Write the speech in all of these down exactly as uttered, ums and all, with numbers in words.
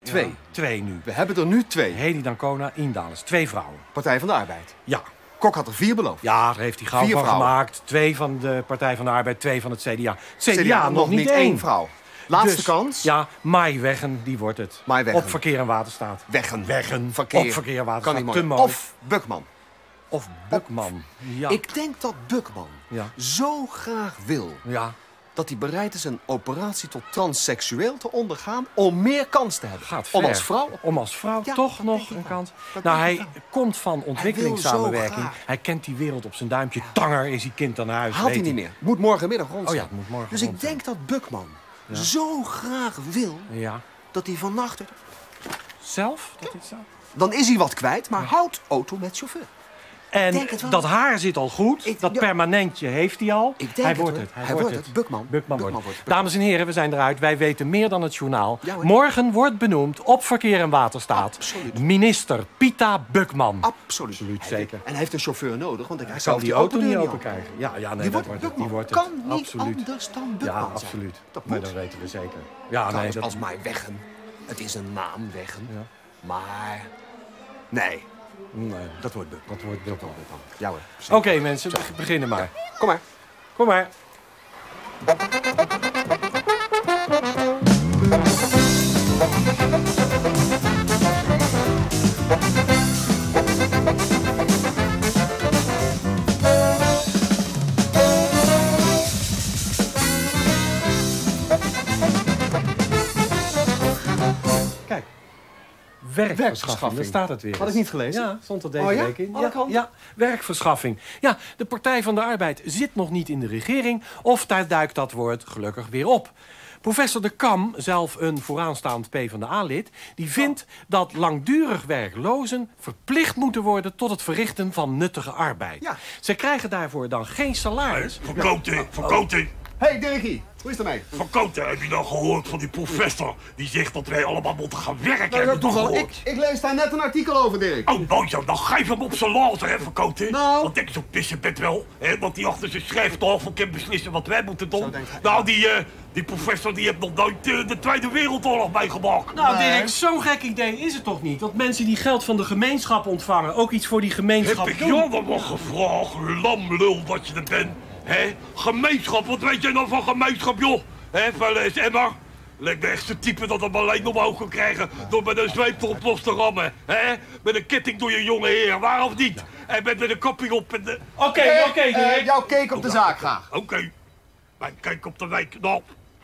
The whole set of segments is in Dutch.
Twee. Ja, twee nu. We hebben er nu twee. Hedy Dancona, Indales. Twee vrouwen. Partij van de Arbeid. Ja. Kok had er vier beloofd. Ja, daar heeft hij gauw Vier van vrouwen. gemaakt. Twee van de Partij van de Arbeid, twee van het C D A. C D A, C D A nog niet één. één vrouw. Laatste Dus, kans. Ja, Mai Weggen, die wordt het. Mai Weggen. Op Verkeer en Waterstaat. Weggen. Weggen. Verkeer. Op Verkeer en Waterstaat. Kan niet Te mooi. mooi. Of Bukman. Of Bukman. Ja. Ik denk dat Bukman Ja. zo graag wil Ja. dat hij bereid is een operatie tot transseksueel te ondergaan om meer kans te hebben. Gaat ver. Om als vrouw. Om als vrouw Ja, toch dat nog denk ik een wel. kans. Dat Nou, denk hij ik wel. komt van ontwikkelingssamenwerking. graag. Hij kent die wereld op zijn duimpje. Tanger is hij kind aan huis. Haalt hij weet niet meer. Moet morgenmiddag rond Oh zijn. ja, het moet morgen Dus rond ik zijn. denk dat Bukman zo graag wil Ja. dat hij vannacht... Zelf? Dat is zo. Dan is hij wat kwijt, maar houdt auto met chauffeur. En denk het wel. dat haar zit al goed. Ik- dat ja. permanentje heeft hij al. Ik denk hij het, wordt hoor. het. Hij, Hij wordt wordt het. het. Bukman. Bukman Bukman wordt. wordt Bukman. Dames en heren, we zijn eruit. Wij weten meer dan het journaal. Ja, hoor. Morgen wordt benoemd op Verkeer en Waterstaat Absoluut. minister Pita Bukman. Absoluut. Absoluut, Hij- zeker. En hij heeft een chauffeur nodig, want hij Hij kan kan die auto niet open open krijgen. Ja, ja nee, Die dat wordt wordt het. Bukman. Die wordt het. Kan niet Absoluut. anders dan Bukman Ja, zijn. absoluut. Dat Maar moet. dat weten we zeker. Ja, nee, Trouwens, dat... als maar Weggen. Het is een naam, Weggen. Ja. Maar... Nee, Nee, dat wordt Bukman. dat wordt Bukman. Ja hoor. Oké mensen, we beginnen maar. Kom maar. Kom maar. Kijk. Werkverschaffing, daar staat het weer. Had ik niet gelezen? Ja, stond er deze Oh ja? week in. Alle Ja, kanten? ja, werkverschaffing. Ja, de Partij van de Arbeid zit nog niet in de regering... of daar duikt dat woord gelukkig weer op. Professor De Kam, zelf een vooraanstaand PvdA-lid... die vindt dat langdurig werklozen verplicht moeten worden... tot het verrichten van nuttige arbeid. Ja. Ze krijgen daarvoor dan geen salaris. Van Koten, van Koten, Hé, hey, Dirkie. Hoe is het ermee? van Koten. Heb je nou gehoord van die professor? Die zegt dat wij allemaal moeten gaan werken. Nou, Heb je toch toevallig. gehoord? Ik, ik lees daar net een artikel over, Dirk. Oh, nou zo, dan geef hem op zijn later, hè, van Koten. Nou. Want ik zo'n pissenbed wel, hè, want die achter zijn schrijftafel kan beslissen wat wij moeten Zo doen. denkt hij. Nou, die, eh, die professor die heeft nog nooit eh, de Tweede Wereldoorlog meegemaakt. Nou, Nee. Dirk, zo'n gek idee is het toch niet? Dat mensen die geld van de gemeenschap ontvangen... ook iets voor die gemeenschap Heb ik doen. jou dan nog gevraagd, lamlul dat je er bent? Hè? Gemeenschap, wat weet jij nou van gemeenschap, joh? Hè, vuile is Emma? Lijkt me echt zo'n type dat hem alleen omhoog kan krijgen door met een zweep erop los te rammen. Hè? Met een ketting door je jonge heer, waar of niet? En met, met een kopje op en de... Oké, Eh, oké, eh, Dirk. jouw cake op de zaak graag. Oké, mijn kijk op de wijk. Nou,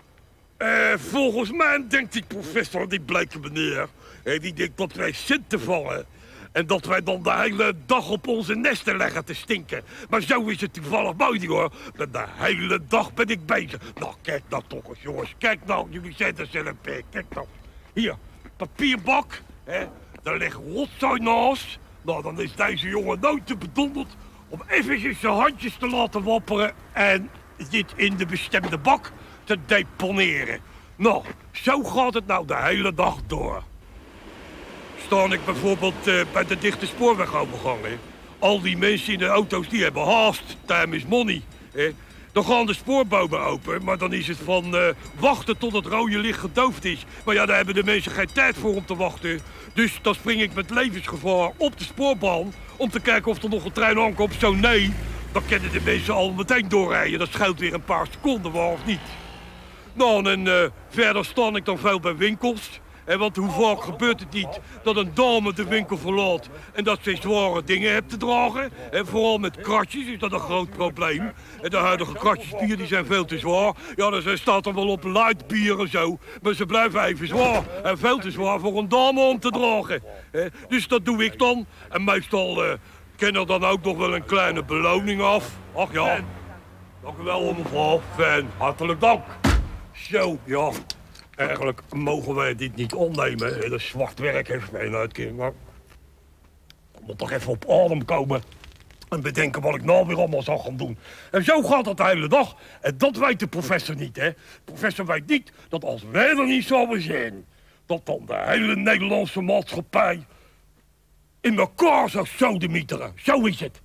eh, volgens mij denkt die professor, die blijke meneer... hè, die denkt dat wij centen vallen... en dat wij dan de hele dag op onze nesten leggen te stinken. Maar zo is het toevallig mooi niet, hoor. Met de hele dag ben ik bezig. Nou, kijk nou toch eens, jongens. Kijk nou, jullie zijn er zelf bij. Kijk nou. Hier, papierbak. Hè. Daar ligt rotzooi naast. Nou, dan is deze jongen nooit te bedonderd... om eventjes zijn handjes te laten wapperen... en dit in de bestemde bak te deponeren. Nou, zo gaat het nou de hele dag door. Sta ik bijvoorbeeld eh, bij de dichte spoorwegovergang. Hè. Al die mensen in de auto's die hebben haast. Time is money. Hè. Dan gaan de spoorbomen open, maar dan is het van eh, wachten tot het rode licht gedoofd is. Maar ja, daar hebben de mensen geen tijd voor om te wachten. Dus dan spring ik met levensgevaar op de spoorbaan... om te kijken of er nog een trein aankomt. Zo nee, dan kunnen de mensen al meteen doorrijden. Dat scheelt weer een paar seconden, waar of niet. Nou, en uh, verder sta ik dan veel bij winkels. En want hoe vaak gebeurt het niet dat een dame de winkel verlaat en dat ze zware dingen heeft te dragen? En vooral met kratjes is dat een groot probleem. En de huidige kratjesbier die zijn veel te zwaar. Ja, dus er staat er wel op light bier en zo. Maar ze blijven even zwaar. En veel te zwaar voor een dame om te dragen. Eh, dus dat doe ik dan. En meestal uh, ken er dan ook nog wel een kleine beloning af. Ach ja, dank u wel mevrouw. Fan, hartelijk dank. Zo, ja. Eigenlijk mogen wij dit niet opnemen. Dat zwart werk heeft mij een uitkering. Maar ik moet toch even op adem komen. En bedenken wat ik nou weer allemaal zou gaan doen. En zo gaat dat de hele dag. En dat weet de professor niet, hè. De professor weet niet dat als wij er niet zouden zijn... dat dan de hele Nederlandse maatschappij... in elkaar zou sodemieteren. Zo is het.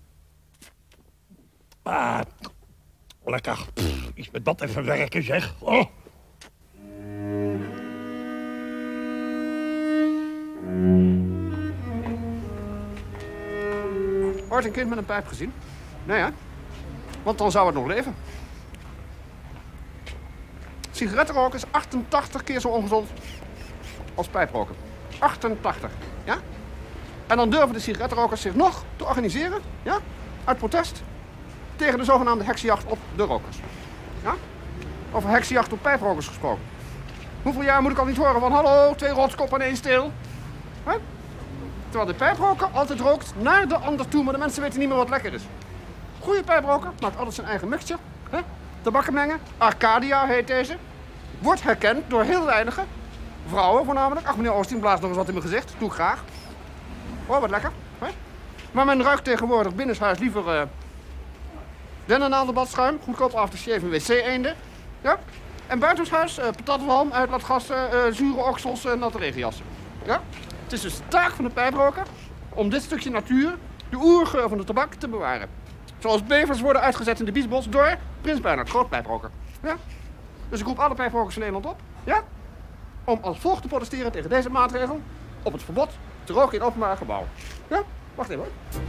Ah, lekker. Pff, iets met dat even werken, zeg. Oh. ooit een kind met een pijp gezien? Nee, hè? Want dan zou het nog leven. Sigarettenroken is achtentachtig keer zo ongezond als pijproken. achtentachtig, ja? En dan durven de sigarettenrokers zich nog te organiseren, ja? Uit protest tegen de zogenaamde heksenjacht op de rokers. Ja? Over heksenjacht op pijprokers gesproken. Hoeveel jaar moet ik al niet horen van hallo, twee rotskoppen en één stil? Hè? Terwijl de pijproker altijd rookt naar de ander toe, maar de mensen weten niet meer wat lekker is. Goeie pijproker maakt altijd zijn eigen mixture. Hè? Tabakken mengen, Arcadia heet deze. Wordt herkend door heel weinige. Vrouwen voornamelijk. Ach, meneer Oosting, blaast nog eens wat in mijn gezicht. Doe ik graag. Oh, wat lekker. Hè? Maar men ruikt tegenwoordig binnenshuis liever uh, dennennaaldebladschuim. Goedkoop aftershave en wc-eenden. Ja? En buitenshuis uh, patatwalm, uitlaatgassen, uh, zure oksels en natte regenjassen. Ja? Het is dus de taak van de pijproker om dit stukje natuur, de oergeur van de tabak, te bewaren. Zoals bevers worden uitgezet in de Biesbos door Prins Bernhard, groot pijproker. Ja? Dus ik roep alle pijprokers van Nederland op, ja? Om als volgt te protesteren tegen deze maatregel op het verbod te roken in openbare gebouwen. Ja? Wacht even hoor.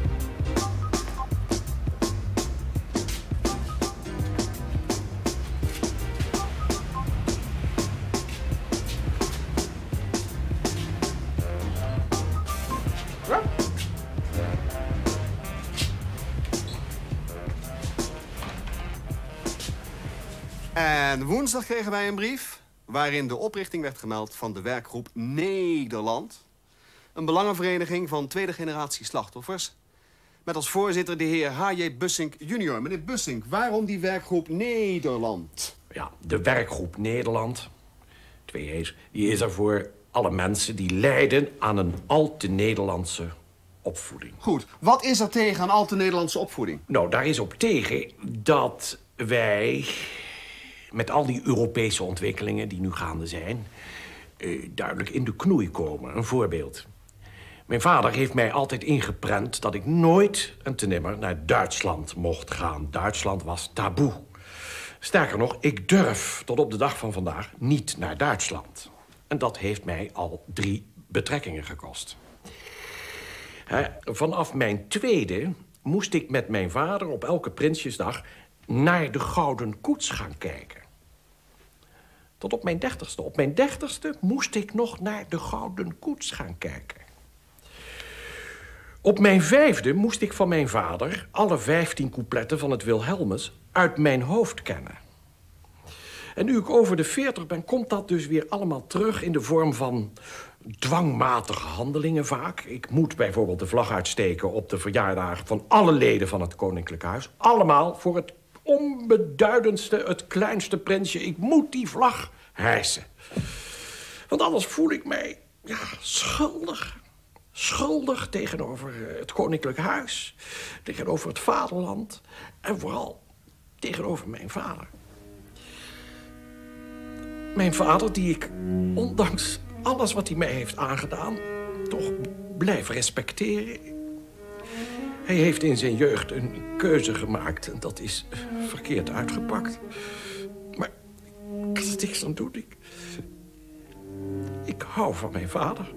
Ja? En woensdag kregen wij een brief waarin de oprichting werd gemeld van de werkgroep Nederland. Een belangenvereniging van tweede generatie slachtoffers. Met als voorzitter de heer H J Bussink junior. Meneer Bussink, waarom die werkgroep Nederland? Ja, de werkgroep Nederland, twee E's, die is er voor alle mensen die lijden aan een al te Nederlandse opvoeding. Goed, wat is er tegen een al te Nederlandse opvoeding? Nou, daar is op tegen dat wij met al die Europese ontwikkelingen die nu gaande zijn, eh, duidelijk in de knoei komen. Een voorbeeld. Mijn vader heeft mij altijd ingeprent dat ik nooit en te nimmer naar Duitsland mocht gaan. Duitsland was taboe. Sterker nog, ik durf tot op de dag van vandaag niet naar Duitsland. En dat heeft mij al drie betrekkingen gekost. He, vanaf mijn tweede moest ik met mijn vader op elke Prinsjesdag naar de Gouden Koets gaan kijken. Tot op mijn dertigste. Op mijn dertigste moest ik nog naar de Gouden Koets gaan kijken. Op mijn vijfde moest ik van mijn vader alle vijftien coupletten van het Wilhelmus uit mijn hoofd kennen. En nu ik over de veertig ben, komt dat dus weer allemaal terug in de vorm van dwangmatige handelingen vaak. Ik moet bijvoorbeeld de vlag uitsteken op de verjaardagen van alle leden van het Koninklijk Huis. Allemaal voor het onbeduidendste, het kleinste prinsje. Ik moet die vlag hijsen. Want anders voel ik mij, ja, schuldig. Schuldig tegenover het Koninklijk Huis, tegenover het vaderland en vooral tegenover mijn vader. Mijn vader, die ik, ondanks alles wat hij mij heeft aangedaan, toch blijf respecteren. Hij heeft in zijn jeugd een keuze gemaakt en dat is verkeerd uitgepakt. Maar ik kan er niks aan doen. Ik, ik hou van mijn vader.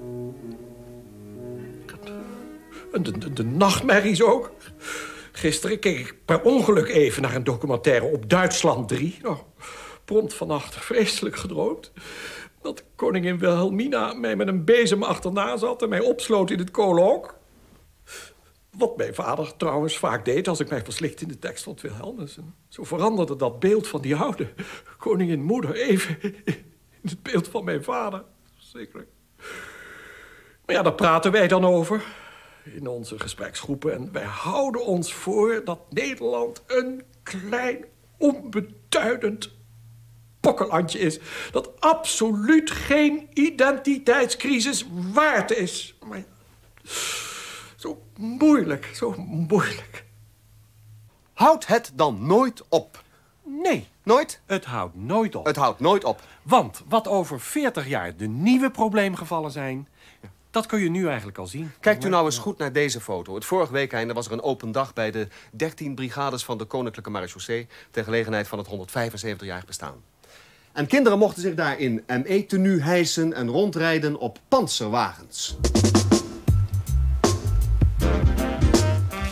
En de, de, de nachtmerries ook. Gisteren keek ik per ongeluk even naar een documentaire op Duitsland drie. Nou, prompt vannacht vreselijk gedroomd. Dat koningin Wilhelmina mij met een bezem achterna zat en mij opsloot in het kolenhok. Wat mijn vader trouwens vaak deed als ik mij verslikte in de tekst van het Wilhelmus. En zo veranderde dat beeld van die oude koningin moeder even in het beeld van mijn vader. Zekerlijk. Maar ja, daar praten wij dan over in onze gespreksgroepen. En wij houden ons voor dat Nederland een klein, onbeduidend pokkelandje is. Dat absoluut geen identiteitscrisis waard is. Maar zo moeilijk, zo moeilijk. Houdt het dan nooit op? Nee, Nooit? het houdt nooit op. Het houdt nooit op. Want wat over veertig jaar de nieuwe probleemgevallen zijn, dat kun je nu eigenlijk al zien. Kijkt u nou eens goed naar deze foto. Het vorige weekende was er een open dag bij de dertien brigades van de Koninklijke Marechaussee ter gelegenheid van het honderdvijfenzeventig-jarig bestaan. En kinderen mochten zich daar in M E-tenue hijsen en rondrijden op pantserwagens.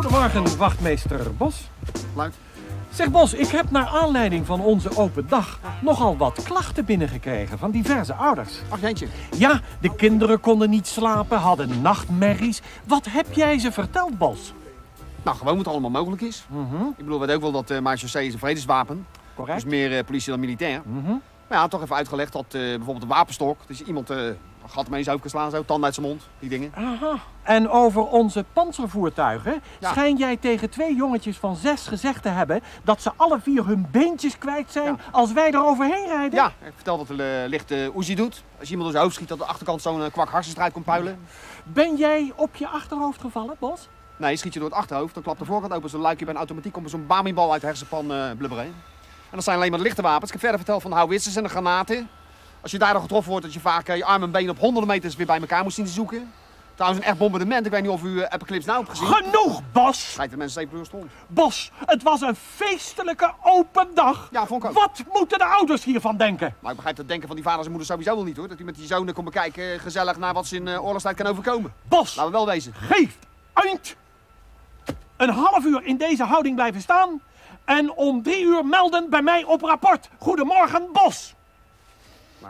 Goedemorgen, wachtmeester Bos. Luid. Zeg Bos, ik heb naar aanleiding van onze open dag nogal wat klachten binnengekregen van diverse ouders. Ach, Jantje. Ja, de kinderen konden niet slapen, hadden nachtmerries. Wat heb jij ze verteld, Bos? Nou, gewoon wat allemaal mogelijk is. Mm-hmm. Ik bedoel, we weten ook wel dat uh, marechaussee is een vredeswapen. Correct. Dus meer uh, politie dan militair. Mm-hmm. Maar ja, toch even uitgelegd dat uh, bijvoorbeeld een wapenstok. Dus iemand uh, een gat mee in zijn hoofd kan slaan, zo, tanden uit zijn mond, die dingen. Aha. En over onze panzervoertuigen Ja. schijn jij tegen twee jongetjes van zes gezegd te hebben dat ze alle vier hun beentjes kwijt zijn Ja. als wij er overheen rijden? Ja, ik vertel dat er uh, licht uh, Uzi doet. Als je iemand door zijn hoofd schiet, dat de achterkant zo'n uh, kwak harsenstrijd komt puilen. Ben jij op je achterhoofd gevallen, Bos? Nee, schiet je door het achterhoofd, dan klapt de voorkant open zo'n luikje bij een automatiek, komt er zo'n bamiebal uit de hersenpan uh, blubberen. En dat zijn alleen maar de lichte wapens. Ik heb verder verteld van de houwitsers en de granaten. Als je daar dan getroffen wordt, dat je vaak uh, je armen en benen op honderden meters weer bij elkaar moet zien te zoeken. Trouwens, een echt bombardement. Ik weet niet of u uh, Epiclips nou hebt gezien. Genoeg, Bos! Schijnt de mensen zeven uur stond. Bos, het was een feestelijke open dag. Ja, vond ik ook. Wat moeten de ouders hiervan denken? Maar ik begrijp het denken van die vaders en moeders sowieso wel niet hoor. Dat die met die zonen komen bekijken, uh, gezellig naar wat ze in uh, oorlogstijd kan overkomen. Bos, Laten we wel wezen. geef eind! Een half uur in deze houding blijven staan en om drie uur melden bij mij op rapport. Goedemorgen, Bos! Maar...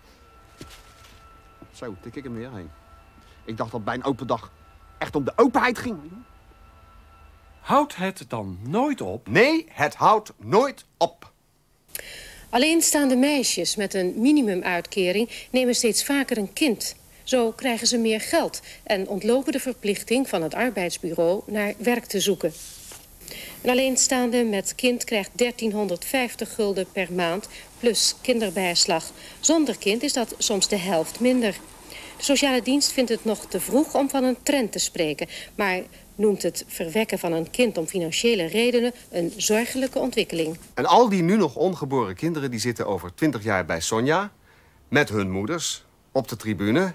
Zo, tik ik hem weer heen. Ik dacht dat bij een open dag echt om de openheid ging. Houdt het dan nooit op? Nee, het houdt nooit op. Alleenstaande meisjes met een minimumuitkering nemen steeds vaker een kind. Zo krijgen ze meer geld en ontlopen de verplichting van het arbeidsbureau naar werk te zoeken. Een alleenstaande met kind krijgt dertienhonderdvijftig gulden per maand plus kinderbijslag. Zonder kind is dat soms de helft minder. De sociale dienst vindt het nog te vroeg om van een trend te spreken, maar noemt het verwekken van een kind om financiële redenen een zorgelijke ontwikkeling. En al die nu nog ongeboren kinderen die zitten over twintig jaar bij Sonja, met hun moeders, op de tribune.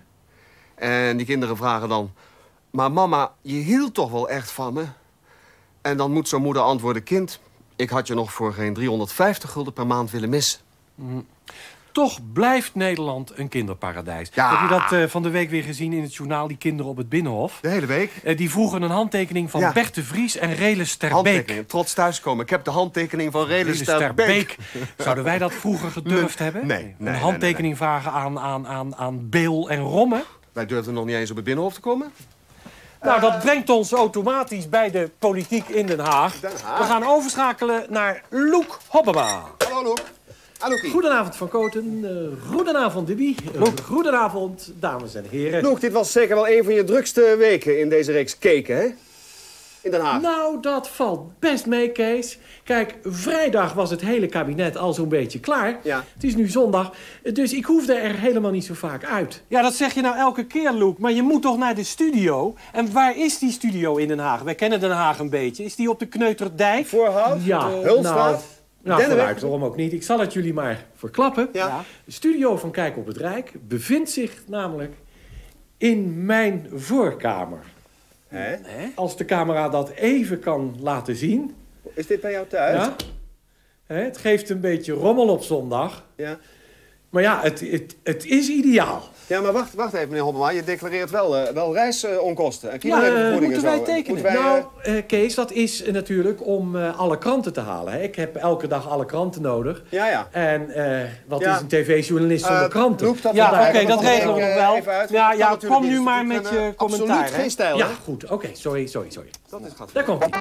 En die kinderen vragen dan, maar mama, je hield toch wel echt van me? En dan moet zo'n moeder antwoorden, kind, ik had je nog voor geen driehonderdvijftig gulden per maand willen missen. Mm. Toch blijft Nederland een kinderparadijs. Ja. Heb je dat uh, van de week weer gezien in het journaal, die kinderen op het Binnenhof? De hele week. Uh, die vroegen een handtekening van Ja. Bert de Vries en Relis ter Beek. Handtekeningen, trots thuiskomen. Ik heb de handtekening van Relis Relis ter ter Beek. Beek. Zouden wij dat vroeger gedurfd Nee, hebben? nee, nee, Een nee, handtekening nee, nee. vragen aan, aan, aan, aan Beel en Romme? Wij durfden nog niet eens op het Binnenhof te komen. Nou, dat brengt ons automatisch bij de politiek in Den Haag. Den Haag. We gaan overschakelen naar Loek Hobbema. Hallo, Loek. Hallo, Kie. Goedenavond Van Koten, uh, goedenavond Dibby, uh, goedenavond dames en heren. Loek, dit was zeker wel een van je drukste weken in deze reeks keken, hè? In Den Haag. Nou, dat valt best mee, Kees. Kijk, vrijdag was het hele kabinet al zo'n beetje klaar. Ja. Het is nu zondag, dus ik hoefde er helemaal niet zo vaak uit. Ja, dat zeg je nou elke keer, Loek, maar je moet toch naar de studio? En waar is die studio in Den Haag? Wij kennen Den Haag een beetje. Is die op de Kneuterdijk? Voorhout, Ja, uh, Hulstraat, nou, nou Dennenweg. vooruit, waarom ook niet. Ik zal het jullie maar verklappen. Ja. De studio van Kijk op het Rijk bevindt zich namelijk in mijn voorkamer. Hè? Als de camera dat even kan laten zien. Is dit bij jou thuis? Ja. Hè, het geeft een beetje rommel op zondag. Ja. Maar ja, het, het, het is ideaal. Ja, maar wacht, wacht even, meneer Hobbema. Je declareert wel, uh, wel reisonkosten. en Ja, kilometervergoeding moeten en wij zo. tekenen? Moeten wij, uh, Nou, uh, Kees, dat is uh, natuurlijk om uh, alle kranten te halen. Hè. Ik heb elke dag alle kranten nodig. Ja, ja. En uh, wat Ja. is een tv-journalist zonder Uh, kranten? Loek, dat ja, we daar- oké, dat dat we regelen we even, nog wel. even uit. Ja, Dat ja, kan natuurlijk kom nu niet. maar Het is met een, je uh, commentaar. absoluut hè. geen stijl, Ja, hè? goed. Oké, sorry, sorry, sorry. Dat is gaat Daar komt ie.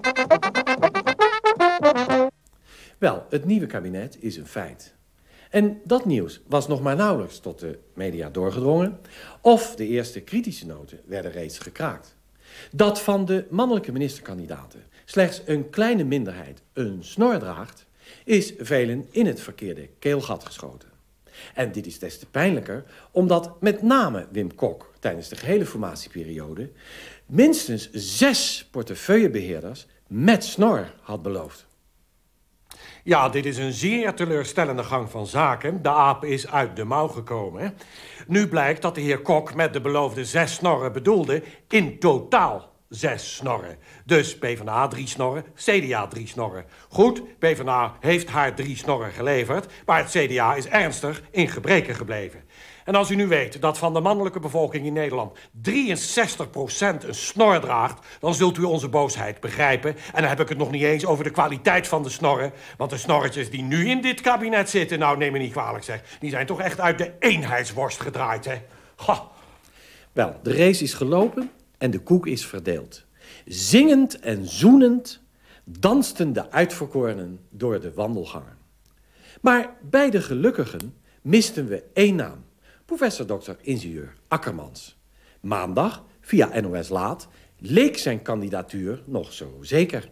Wel, het nieuwe kabinet is een feit. En dat nieuws was nog maar nauwelijks tot de media doorgedrongen, of de eerste kritische noten werden reeds gekraakt. Dat van de mannelijke ministerkandidaten slechts een kleine minderheid een snor draagt, is velen in het verkeerde keelgat geschoten. En dit is des te pijnlijker, omdat met name Wim Kok tijdens de gehele formatieperiode minstens zes portefeuillebeheerders met snor had beloofd. Ja, dit is een zeer teleurstellende gang van zaken. De aap is uit de mouw gekomen. Nu blijkt dat de heer Kok met de beloofde zes snorren bedoelde in totaal zes snorren. Dus PvdA drie snorren, C D A drie snorren. Goed, PvdA heeft haar drie snorren geleverd, maar het C D A is ernstig in gebreken gebleven. En als u nu weet dat van de mannelijke bevolking in Nederland drieënzestig procent een snor draagt, dan zult u onze boosheid begrijpen. En dan heb ik het nog niet eens over de kwaliteit van de snorren. Want de snorretjes die nu in dit kabinet zitten, nou neem me niet kwalijk zeg, die zijn toch echt uit de eenheidsworst gedraaid, hè? Ha. Wel, de race is gelopen en de koek is verdeeld. Zingend en zoenend dansten de uitverkorenen door de wandelgangen. Maar bij de gelukkigen misten we één naam. Professor dokter ingenieur Akkermans. Maandag, via N O S Laat, leek zijn kandidatuur nog zo zeker.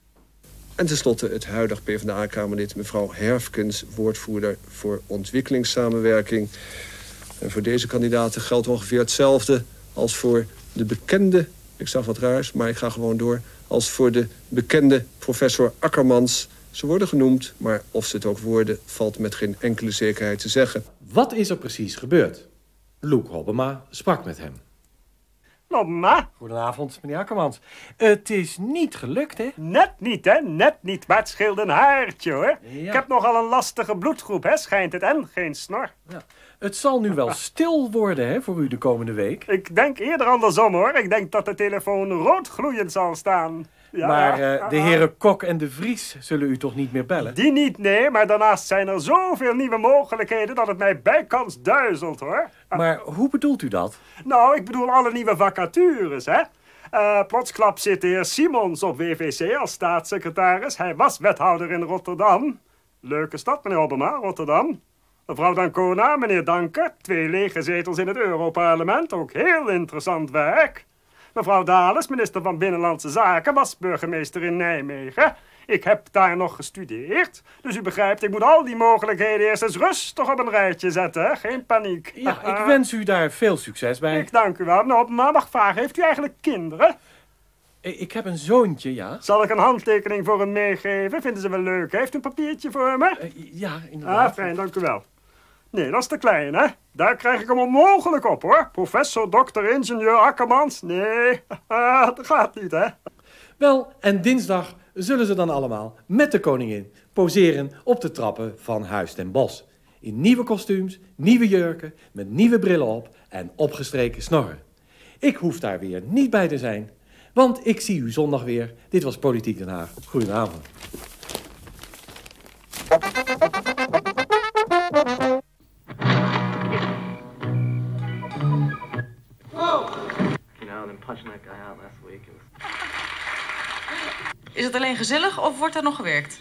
En tenslotte het huidig PvdA-kamerlid mevrouw Herfkens, woordvoerder voor ontwikkelingssamenwerking. En voor deze kandidaten geldt ongeveer hetzelfde als voor de bekende, ik zag wat raars, maar ik ga gewoon door, als voor de bekende professor Akkermans. Ze worden genoemd, maar of ze het ook worden, valt met geen enkele zekerheid te zeggen. Wat is er precies gebeurd? Loek Hobbema sprak met hem. Hobbema? Goedenavond, meneer Akkermans. Het is niet gelukt, hè? Net niet, hè? Net niet, maar het scheelde een haartje, hoor. Ja. Ik heb nogal een lastige bloedgroep, hè, schijnt het, en geen snor. Ja. Het zal nu wel stil worden, hè, voor u de komende week. Ik denk eerder andersom, hoor. Ik denk dat de telefoon rood gloeiend zal staan. Ja, maar ja. uh, de heren Kok en de Vries zullen u toch niet meer bellen? Die niet, nee, maar daarnaast zijn er zoveel nieuwe mogelijkheden dat het mij bijkans duizelt, hoor. Maar hoe bedoelt u dat? Nou, ik bedoel alle nieuwe vacatures, hè. Uh, plotsklap zit de heer Simons op W V C als staatssecretaris. Hij was wethouder in Rotterdam. Leuke stad, meneer Hobbema, Rotterdam. Mevrouw Dancona, meneer Danker, twee lege zetels in het Europarlement. Ook heel interessant werk. Mevrouw Dales, minister van Binnenlandse Zaken, was burgemeester in Nijmegen. Ik heb daar nog gestudeerd. Dus u begrijpt, ik moet al die mogelijkheden eerst eens rustig op een rijtje zetten. Hè? Geen paniek. Ja, ik wens u daar veel succes bij. Ik dank u wel. Nou, maar mag ik vragen, heeft u eigenlijk kinderen? Ik, ik heb een zoontje, ja. Zal ik een handtekening voor hem meegeven? Vinden ze wel leuk? Heeft u een papiertje voor me? Uh, ja, inderdaad. Ah, fijn, dank u wel. Nee, dat is te klein, hè? Daar krijg ik hem onmogelijk op, hoor. Professor, dokter, ingenieur Akkermans. Nee, dat gaat niet, hè? Wel, en dinsdag zullen ze dan allemaal met de koningin poseren op de trappen van Huis ten Bosch. In nieuwe kostuums, nieuwe jurken, met nieuwe brillen op en opgestreken snorren. Ik hoef daar weer niet bij te zijn, want ik zie u zondag weer. Dit was Politiek Den Haag. Goedenavond. Is het alleen gezellig of wordt er nog gewerkt?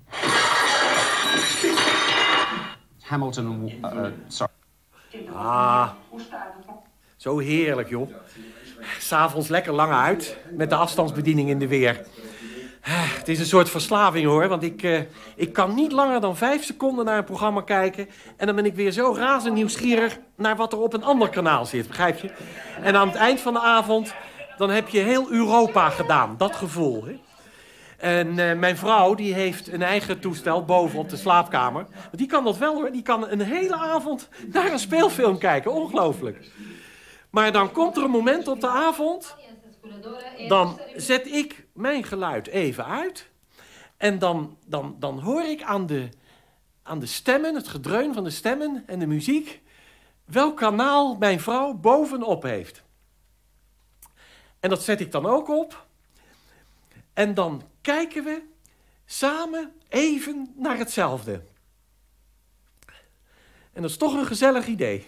Hamilton, uh, sorry. Ah, zo heerlijk, joh. 'S Avonds lekker lang uit, met de afstandsbediening in de weer. Het is een soort verslaving, hoor, want ik, uh, ik kan niet langer dan vijf seconden naar een programma kijken en dan ben ik weer zo razend nieuwsgierig naar wat er op een ander kanaal zit, begrijp je? En aan het eind van de avond, dan heb je heel Europa gedaan, dat gevoel, hè? En uh, mijn vrouw, die heeft een eigen toestel boven op de slaapkamer. Maar die kan dat wel, hoor. Die kan een hele avond naar een speelfilm kijken. Ongelooflijk. Maar dan komt er een moment op de avond. Dan zet ik mijn geluid even uit. En dan, dan, dan hoor ik aan de, aan de stemmen, het gedreun van de stemmen en de muziek, welk kanaal mijn vrouw bovenop heeft. En dat zet ik dan ook op. En dan kijken we samen even naar hetzelfde. En dat is toch een gezellig idee.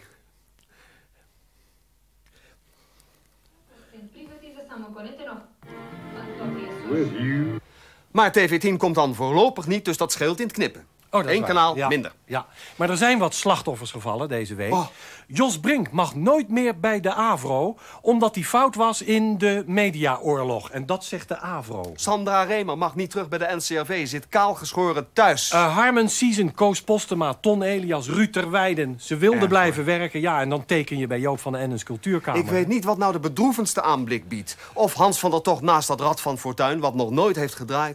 Maar T V tien komt dan voorlopig niet, dus dat scheelt in het knippen. Oh, Eén kanaal ja. minder. Ja, maar er zijn wat slachtoffers gevallen deze week. Oh. Jos Brink mag nooit meer bij de AVRO, omdat hij fout was in de mediaoorlog. En dat zegt de AVRO. Sandra Remer mag niet terug bij de N C R V, zit kaalgeschoren thuis. Uh, Harmen Siezen, Koos Postema, Ton Elias, Ruud Terweijden. Ze wilden Erg, blijven werken, ja, en dan teken je bij Joop van den Ennens Cultuurkamer. Ik weet niet wat nou de bedroevendste aanblik biedt. Of Hans van der Tocht naast dat Rad van Fortuin, wat nog nooit heeft gedraaid.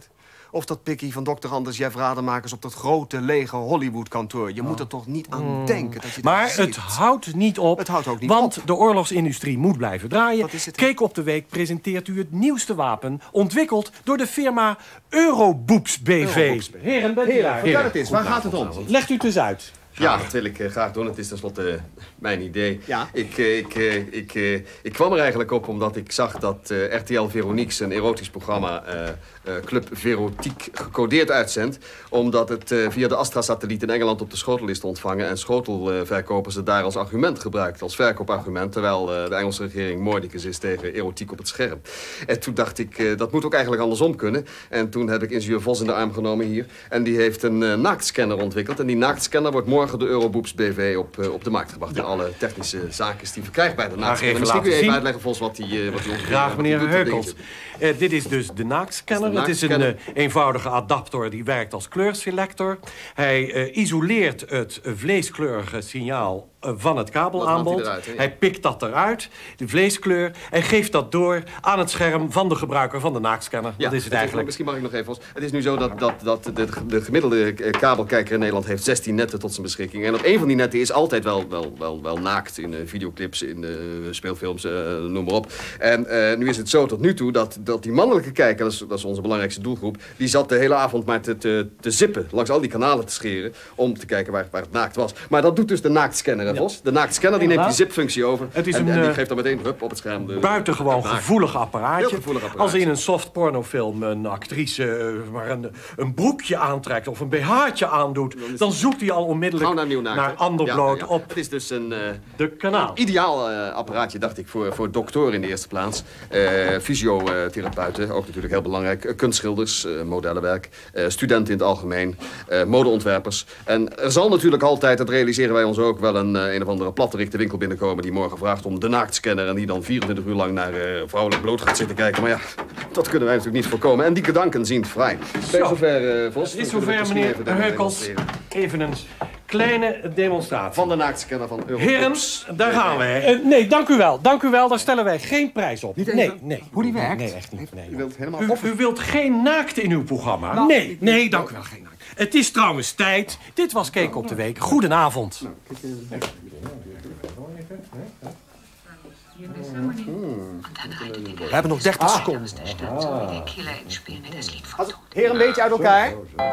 Of dat pikkie van dokter Anders Jeff Rademakers op dat grote, lege Hollywood-kantoor. Je moet er toch niet aan Mm. denken dat je Maar dat ziet. het houdt niet op, Het houdt ook niet want op. de oorlogsindustrie moet blijven draaien. Dat is het. Keek op de Week presenteert u het nieuwste wapen, ontwikkeld door de firma Euroboops B V. Euroboops B V. Heren, bent u Heren, daar? vertel het eens, waar gaat het om? Legt u het eens uit. Ja, dat wil ik uh, graag doen. Het is tenslotte uh, mijn idee. Ja? Ik, uh, ik, uh, ik, uh, ik kwam er eigenlijk op omdat ik zag dat uh, R T L Veronique een erotisch programma uh, uh, Club Verotiek gecodeerd uitzendt. Omdat het uh, via de Astra-satelliet in Engeland op de schotel is te ontvangen. En schotelverkopers het daar als argument gebruikt, als verkoopargument. Terwijl uh, de Engelse regering moordicus is tegen erotiek op het scherm. En toen dacht ik, uh, dat moet ook eigenlijk andersom kunnen. En toen heb ik ingenieur Vos in de arm genomen hier. En die heeft een uh, naaktscanner ontwikkeld. En die naaktscanner wordt morgen de Euroboops B V op, uh, op de markt gebracht. Ja. In alle technische zaken is die verkrijgbaar. De naaktscanner. Misschien kun je even uitleggen, Vos, wat die... Uh, wat die Graag, wat meneer die Heukels. Uh, dit is dus de naaktscanner. Het is een uh, eenvoudige adapter die werkt als kleurselector. Hij uh, isoleert het uh, vleeskleurige signaal uh, van het kabelaanbod. Hij, ja. hij pikt dat eruit, de vleeskleur, en geeft dat door aan het scherm van de gebruiker van de naaktscanner. Ja, dat is het, het eigenlijk. Is, misschien mag ik nog even, Vos. Het is nu zo dat, dat, dat de, de gemiddelde kabelkijker in Nederland heeft zestien netten tot zijn beschikking. En op een van die netten is altijd wel, wel, wel, wel naakt. In uh, videoclips, in uh, speelfilms, uh, noem maar op. En uh, nu is het zo tot nu toe dat, dat die mannelijke kijker, dat is, dat is onze belangrijkste doelgroep, die zat de hele avond maar te, te, te zippen, langs al die kanalen te scheren, om te kijken waar, waar het naakt was. Maar dat doet dus de naaktscanner, hè, Vos? De naaktscanner die neemt die zipfunctie over. Het is en, een, en die uh, geeft dan meteen hup, op het scherm. De, buitengewoon de gevoelig apparaatje. gevoelig apparaatje. Als in een soft pornofilm een actrice uh, maar een, een broekje aantrekt of een B H'tje aandoet, dan, dan zoekt hij al onmiddellijk naar, naar, naar anderbloot ja, ja, ja. op het is dus een, uh, de kanaal. Een ideaal uh, apparaatje, dacht ik, voor, voor doktoren in de eerste plaats. Uh, fysiotherapeuten, ook natuurlijk heel belangrijk. Uh, kunstschilders, uh, modellenwerk. Uh, studenten in het algemeen. Uh, modeontwerpers. En er zal natuurlijk altijd, dat realiseren wij ons ook, wel een, uh, een of andere platterichte winkel binnenkomen die morgen vraagt om de naaktscanner en die dan vierentwintig uur lang naar uh, vrouwelijk bloot gaat zitten kijken. Maar ja, dat kunnen wij natuurlijk niet voorkomen. En die gedanken zien vrij. Ben je zover, uh, Vos? Is zover, meneer Heukels. Even een kleine demonstratie. Van de naaktscanner van Euroboops. Heren, daar gaan wij. Uh, nee, dank u wel. Dank u wel, daar stellen wij geen prijs op. Niet nee, nee. Hoe die werkt? Nee, echt niet. Nee, u, wilt helemaal u, u wilt geen naakt in uw programma? Nou, nee, nee, dank u wel, geen naakt. Het is trouwens tijd. Dit was Keek op de Week. Goedenavond. Nou, we hebben nog dertig seconden. Ah. Heren, een beetje uit elkaar.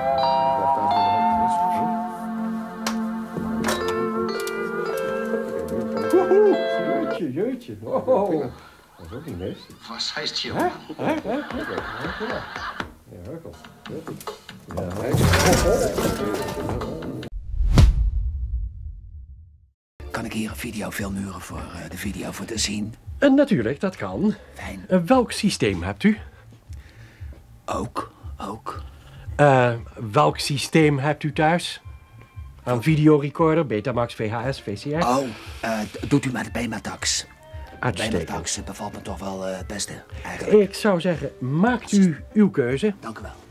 Jeutje, jeutje. Oh, dat is ook niet mis. Was heißt hier? Hè? Hè? Hè? Ja, Heukels. Kan ik hier een videofilm huren voor uh, de video voor te zien? Uh, natuurlijk, dat kan. Fijn. Uh, welk systeem hebt u? Ook, ook. Uh, welk systeem hebt u thuis? Een videorecorder, Betamax, V H S, V C R? Oh, uh, doet u met Betamax. Uitstekend. Betamax bevalt me toch wel uh, het beste, eigenlijk. Ik zou zeggen, maakt u uw keuze. Dank u wel.